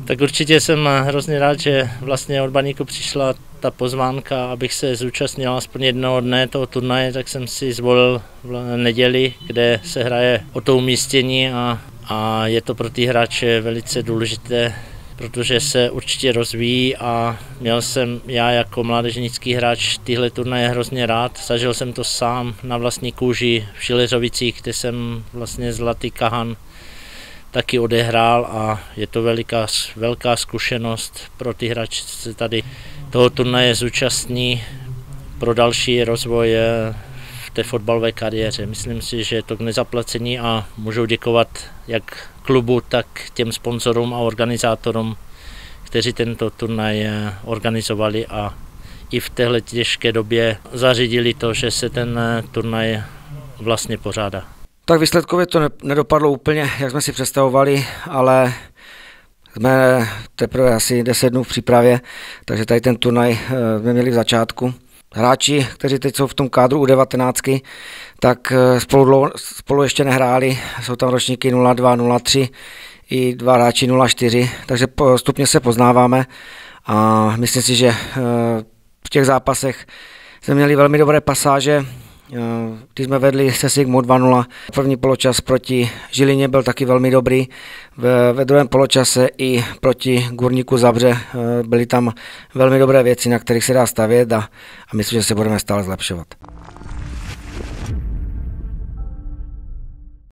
Tak určitě jsem hrozně rád, že vlastně od Baníku přišla ta pozvánka, abych se zúčastnil aspoň jednoho dne toho turnaje, tak jsem si zvolil v neděli, kde se hraje o to umístění a je to pro ty hráče velice důležité, protože se určitě rozvíjí a měl jsem já jako mládežnický hráč tyhle turnaje hrozně rád. Zažil jsem to sám na vlastní kůži v Šileřovicích, kde jsem vlastně Zlatý Kahan taky odehrál a je to velká zkušenost pro ty hráče, se tady toho turnaje zúčastní pro další rozvoj v té fotbalové kariéře. Myslím si, že je to k nezaplacení a můžou děkovat jak klubu, tak těm sponzorům a organizátorům, kteří tento turnaj organizovali a i v téhle těžké době zařídili to, že se ten turnaj vlastně pořádá. Tak výsledkově to nedopadlo úplně, jak jsme si představovali, ale jsme teprve asi 10 dnů v přípravě, takže tady ten turnaj jsme měli v začátku. Hráči, kteří teď jsou v tom kádru U19, tak spolu ještě nehráli, jsou tam ročníky 02, 03 i 2 hráči 04, takže postupně se poznáváme a myslím si, že v těch zápasech jsme měli velmi dobré pasáže. Když jsme vedli se Sigmu 2-0, první poločas proti Žilině byl taky velmi dobrý, ve druhém poločase i proti Górníku Zabrze byly tam velmi dobré věci, na kterých se dá stavět a myslím, že se budeme stále zlepšovat.